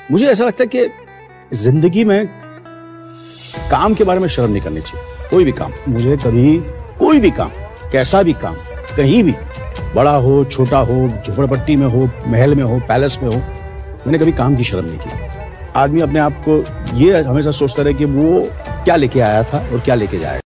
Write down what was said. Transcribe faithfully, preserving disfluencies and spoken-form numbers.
मुझे ऐसा लगता है कि जिंदगी में काम के बारे में शर्म नहीं करनी चाहिए। कोई भी काम, मुझे कभी कोई भी काम, कैसा भी काम, कहीं भी, बड़ा हो छोटा हो, झोपड़पट्टी में हो, महल में हो, पैलेस में हो, मैंने कभी काम की शर्म नहीं की। आदमी अपने आप को ये हमेशा सोचता रहे कि वो क्या लेके आया था और क्या लेके जाएगा।